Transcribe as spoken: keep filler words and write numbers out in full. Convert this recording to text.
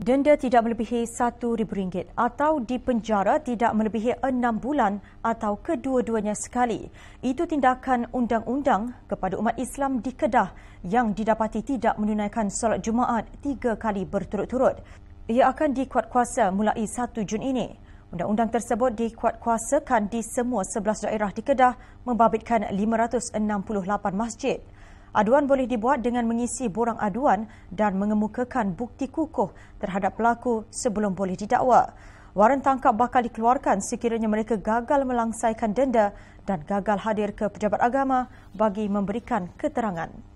Denda tidak melebihi satu ribu ringgit atau dipenjara tidak melebihi enam bulan atau kedua-duanya sekali. Itu tindakan undang-undang kepada umat Islam di Kedah yang didapati tidak menunaikan solat Jumaat tiga kali berturut-turut. Ia akan dikuatkuasa mulai satu Jun ini. Undang-undang tersebut dikuatkuasakan di semua sebelas daerah di Kedah membabitkan lima ratus enam puluh lapan masjid. Aduan boleh dibuat dengan mengisi borang aduan dan mengemukakan bukti kukuh terhadap pelaku sebelum boleh didakwa. Waran tangkap bakal dikeluarkan sekiranya mereka gagal melangsaikan denda dan gagal hadir ke pejabat agama bagi memberikan keterangan.